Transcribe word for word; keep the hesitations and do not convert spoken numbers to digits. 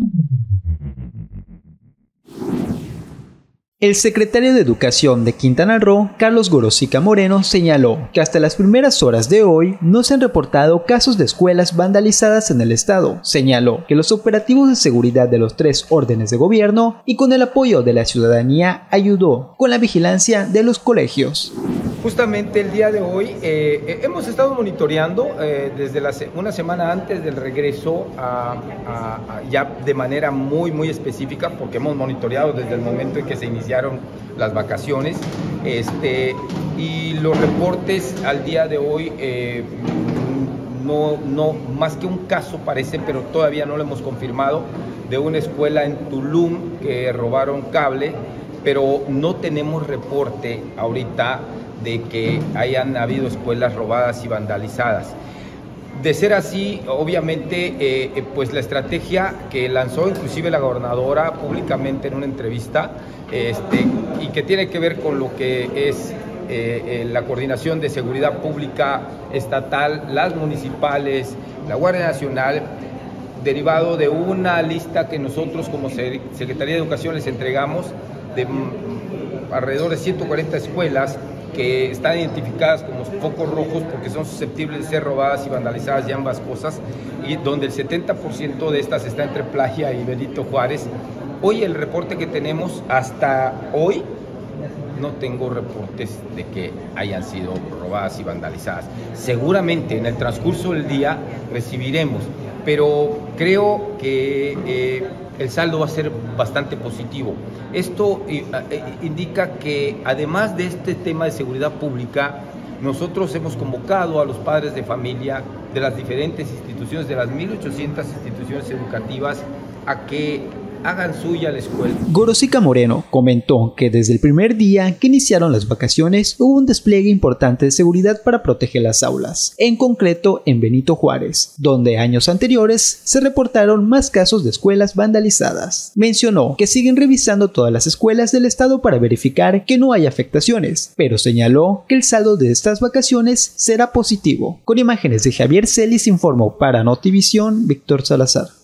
El secretario de Educación de Quintana Roo, Carlos Gorosica Moreno, señaló que hasta las primeras horas de hoy no se han reportado casos de escuelas vandalizadas en el estado. Señaló que los operativos de seguridad de los tres órdenes de gobierno y con el apoyo de la ciudadanía ayudó con la vigilancia de los colegios. Justamente el día de hoy eh, hemos estado monitoreando eh, desde la se una semana antes del regreso a, a, a ya de manera muy muy específica, porque hemos monitoreado desde el momento en que se iniciaron las vacaciones, este, y los reportes al día de hoy eh, no, no, más que un caso parece, pero todavía no lo hemos confirmado, de una escuela en Tulum que robaron cable, pero no tenemos reporte ahorita de que hayan habido escuelas robadas y vandalizadas. De ser así, obviamente, eh, pues la estrategia que lanzó inclusive la gobernadora públicamente en una entrevista, este, y que tiene que ver con lo que es eh, eh, la coordinación de seguridad pública estatal, las municipales, la Guardia Nacional, derivado de una lista que nosotros como Secretaría de Educación les entregamos de mm, alrededor de ciento cuarenta escuelas que están identificadas como focos rojos porque son susceptibles de ser robadas y vandalizadas y ambas cosas, y donde el setenta por ciento de estas está entre Playa y Benito Juárez. Hoy el reporte que tenemos hasta hoy, no tengo reportes de que hayan sido robadas y vandalizadas. Seguramente en el transcurso del día recibiremos, pero creo que eh, el saldo va a ser bastante positivo. Esto eh, eh, indica que además de este tema de seguridad pública, nosotros hemos convocado a los padres de familia de las diferentes instituciones, de las mil ochocientas instituciones educativas, a que hagan suya la escuela. Gorosica Moreno comentó que desde el primer día que iniciaron las vacaciones hubo un despliegue importante de seguridad para proteger las aulas, en concreto en Benito Juárez, donde años anteriores se reportaron más casos de escuelas vandalizadas. Mencionó que siguen revisando todas las escuelas del estado para verificar que no hay afectaciones, pero señaló que el saldo de estas vacaciones será positivo. Con imágenes de Javier Celis informó para Notivisión, Víctor Salazar.